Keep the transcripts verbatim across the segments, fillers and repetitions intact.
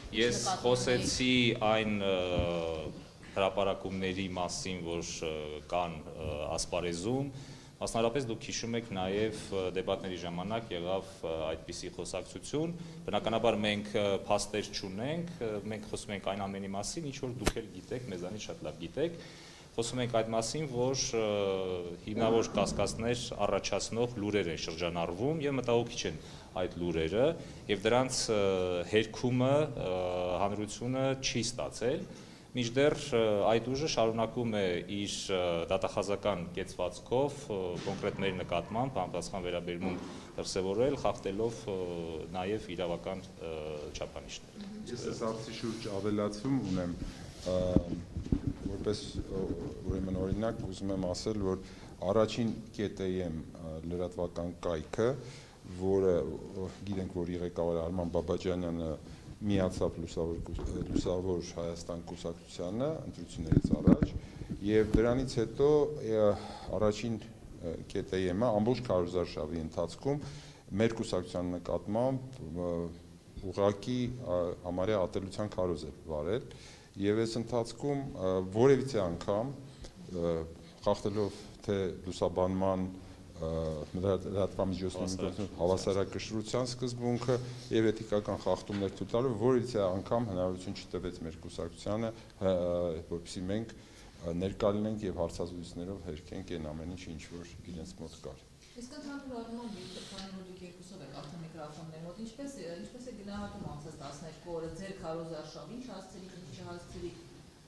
Ես խոսեցի այն հրապարակումների մասին, որ կան ասպարեզում, մասնարարպես դուք հիշում եք նաև դեբատների ժամանակ եղավ այդպիսի խոսակցություն, բնականաբար մենք փաստեր չունենք, մենք խոսում ենք այն ամենի մասին, ինչ որ դուք էլ գիտեք, մեզանից շատ լավ գիտեք, խոսում ենք այդ մասին, որ հիմնավոր կասկածներ առաջացնող լուրեր են շրջանառվում եւ մտահոգիչ են այդ լուրերը եւ դրանց հերքումը հանրությունը չի ստացել, մինչդեռ այդ ուժը շարունակում է իր դատախազական կեցվածքով կոնկրետ մեր նկատմամբ համապատասխան վերաբերմունք դրսևորել, խախտելով նաեւ իրավական չափանիշներ։ Ես այս հարցի շուրջ ավելացում ունեմ, որպես ուրեմն օրինակ ուզում եմ ասել, որ առաջին կետեմ լրատվական կայքը, որը գիտենք, որ ղեկավար Արման Բաբաջանյանը միացավ լուսավոր Հայաստան կուսակցությանը ընտրություններից առաջ եւ դրանից հետո առաջին կետեմը ամբողջ քարոզարշավի ընթացքում մեր կուսակցության նկատմամբ ուղղակի համարյա ատելության քարոզ է վարել եւ այս ընթացքում որևիցե անգամ խախտելով թե լուսաբանման լրատվամիջոցների հավասարակշռության սկզբունքը եւ էթիկական խախտումներ ցույց տալու որևիցե անգամ հնարավորություն չտվեց մեր կուսակցությանը, որպեսզի մենք ներկա լինենք եւ հարցազրույցներով հերքենք այն ամեն ինչ, ինչ որ իրենց մոտ կար։ Իսկ ընդհանուր առմամբ դուք երկուսով եք արդեն միկրոֆոններ մոտ, ինչպես ինչպես է գնահատում անցած տասներկու օրը ձեր քարոզարշավին, չհասցրիք, ինչ չհասցրիք։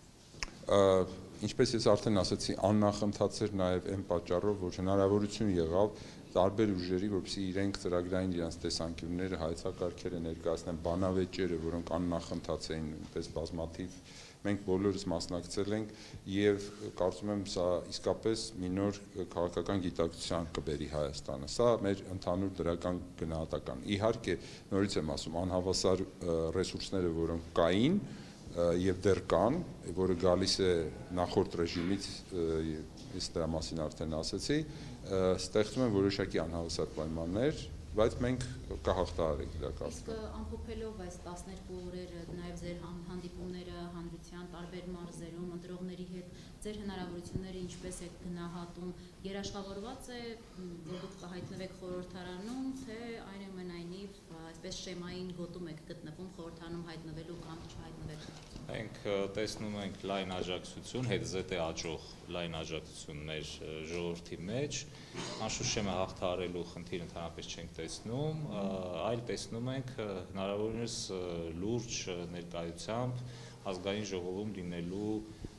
Ինչպես ես արդեն ասացի, աննախընթաց էր նաև այն պատճառով, որ հնարավորություն եղավ տարբեր ուժերի, որպեսզի իրենք ծրագրային իրենց տեսանկյունները, հայեցակարգերը ներկայացնեն, բանավեճերը, որոնք աննախընթաց էին, այնպես բազմաթիվ, մենք բոլորս մասնակցել ենք եւ կարծում եմ սա իսկապես մի նոր քաղաքական գիտակցության կբերի Հայաստանը։ Սա մեր ընդհանուր դրական գնահատական։ Իհարկե, նորից եմ ասում, անհավասար ռեսուրսները, որոնք կային եւ դեռ կան, որը գալիս է նախորդ ռեժիմից, ես դրա մասին արդեն ասացի, ստեղծում են որոշակի անհավասար պայմաններ, բայց մենք կհաղթահարենք դրա կապը։ Իսկ ամփոփելով այս տասներկու օրերը, նաև ձեր հանդիպումները հանրության տարբեր մարզերում ընտրողների հետ, ձեր հնարավորությունները ինչպես եք գնահատում, երաշխավորված է, որ դուք կհայտնվեք խորհրդարանում, թե այնուամենայնիվ այսպես շեմային գոտում եք գտնվում խորհրդարանում հայտնվելու կամ չհայտնվելու։ Մենք տեսնում ենք լայն աջակցություն, հետզհետե աճող լայն աջակցություն մեր ժողովրդի մեջ, անշուշտ շեմը հաղթահարելու խնդիր ընդհանրապես չենք տեսնում, այլ տեսնում ենք հնարավորինս լուրջ ներկայությամբ ազգային ժողովում լինելու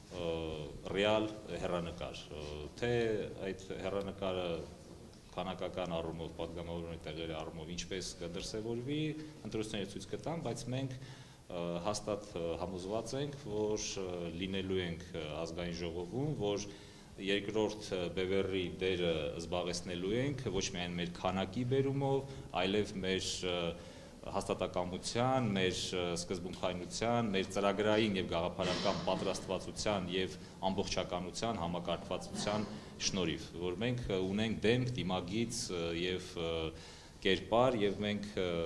ռեալ հեռանկար, թե այդ հեռանկարը քանակական առումով, պատգամավորների տեղերի առումով ինչպես կդրսևորվի, ընտրությունները ցույց կտան, բայց մենք հաստատ համոզված ենք, որ լինելու ենք ազգային ժողովում, որ երկրորդ բևեռի դերը զբաղեցնելու ենք ոչ միայն մեր քանակի բերումով, այլև մեր հաստատակամության, մեր սկզբունքայնության, մեր ծրագրային եւ գաղափարական պատրաստվածության եւ ամբողջականության համակարգվածության շնորհիվ, որ մենք ունենք դեմք, դիմագիծ եւ կերպար եւ մենք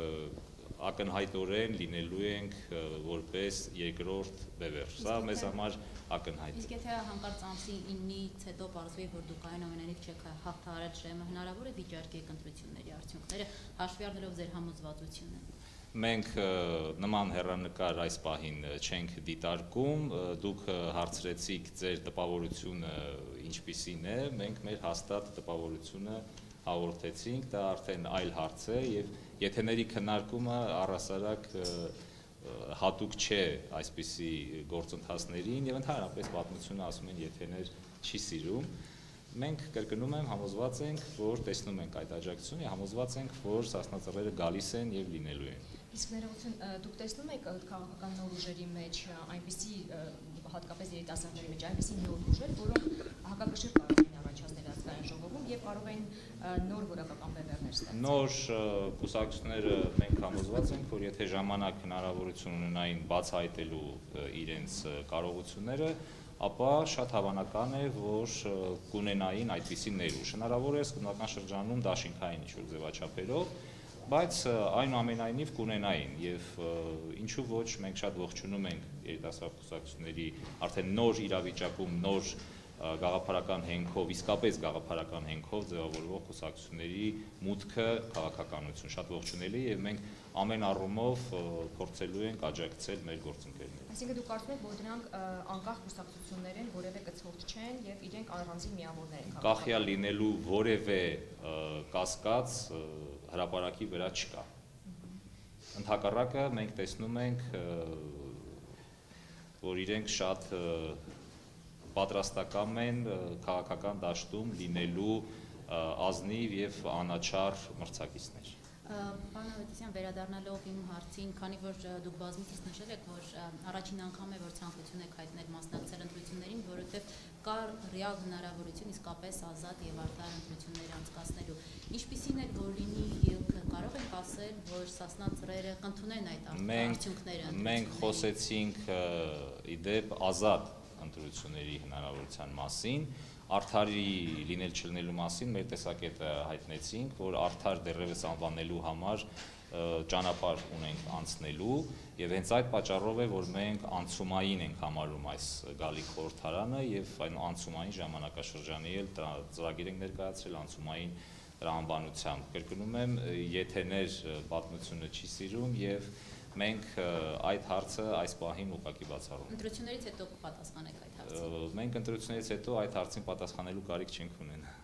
ակնհայտորեն լինելու ենք որպես երկրորդ բևեռ։ Սա մեզ համար ակնհայտ է։ Իսկ եթե հանկարծ ամսի ինից հետո պարզվի, որ դուք այնուամենայնիվ չեք հաղթահարել շեմը, հնարավոր է վիճարկեք ընտրությունների արդյունքները, հաշվի առնելով ձեր համոզվածությունը։ Մենք նման հեռանկար այս պահին չենք դիտարկում, դուք հարցրեցիք ձեր տպավորությունը ինչպիսին է, մենք մեր հաստատ տպավորությունը հաղորդեցինք, դա արդեն այլ հարց է եւ եթեների քննարկումը առհասարակ հատուկ չէ այսպիսի գործընթացներին եւ ընդհանրապես պատմությունը ասում են եթեներ չի սիրում։ Մենք կրկնում եմ համոզված ենք, որ տեսնում ենք այդ աջակցությունը, համոզված ենք, որ սասնածռերը գալիս են եւ լինելու են։ Իսկ ներողություն, դուք տեսնում եք քաղաքական նոր ուժերի մեջ այնպիսի հատկապես երիտասարդների մեջ այնպիսի նոր ուժեր, որոնք հակակշիռ կարող են առաջացնել ազգային ժողովում եւ կարող են նոր որակական բևեռներ ստեղծել։ Նոր կուսակցությունները մենք համոզված ենք, որ եթե ժամանակ հնարավորություն ունենային բացահայտելու իրենց կարողությունները, ապա շատ հավանական է, որ կունենային այդպիսի ներուժ։ Հնարավոր է սկզբնական շրջանում դաշինքային ինչ-որ ձևաչափերով, բայց այնուամենայնիվ կունենային եւ ինչու ոչ մենք շատ ողջունում ենք երիտասարդ կուսակցությունների արդեն նոր իրավիճակում նոր գաղափարական հենքով, իսկապես գաղափարական հենքով ձևավորվող կուսակցությունների մուտքը քաղաքականություն շատ ողջունելի եւ մենք ամեն առումով փորձելու ենք աջակցել մեր գործընկերներին։ Այսինքն դուք կարծում եք, որ դրանք անկախ կուսակցություններ են, որևէ կցորդ չեն եւ իրենք առանձին միավորներ են։ Կախյալ լինելու որևէ կասկած հրապարակի վրա չկա։ Ընդհակառակը մենք տեսնում ենք, որ իրենք շատ պատրաստական են քաղաքական դաշտում լինելու ազնիվ եւ անաչառ մրցակիցներ։ Պարոն Ավետիսյան, վերադառնալով իմ հարցին, քանի որ դուք բազմիցս նշել եք, որ առաջին անգամ է, որ ցանկություն եք հայտնել մասնակցել ընտրություններին, որովհետև կար ռեալ հնարավորություն իսկապես ազատ եւ արդար ընտրություններ անցկացնելու։ Ինչպիսին է որ լինի ելքը, կարող ենք ասել, որ Սասնա ծռերը կընդունեն այդ արդյունքները։ Մենք խոսեցինք իդեպ ազատ ընտրությունների հնարավորության մասին, արդարի լինել չլինելու մասին մեր տեսակետը հայտնեցինք, որ արդար դեռևս անվանելու համար ճանապարհ ունենք անցնելու եւ հենց այդ պատճառով է, որ մենք անցումային ենք համարում այս գալիք խորհրդարանը եւ այն անցումային ժամանակաշրջանի էլ ծրագիր ենք ներկայացրել անցումային տրամաբանությամբ։ Կրկնում եմ, եթեներ պատմությունը չի սիրում եւ մենք այդ հարցը այս պահին ուղղակի բացառում ենք։ Ընտրություններից հետո կպատասխանեք այդ հարցին։ Մենք ընտրություններից հետո այդ հարցին պատասխանելու կարիք չենք ունենա։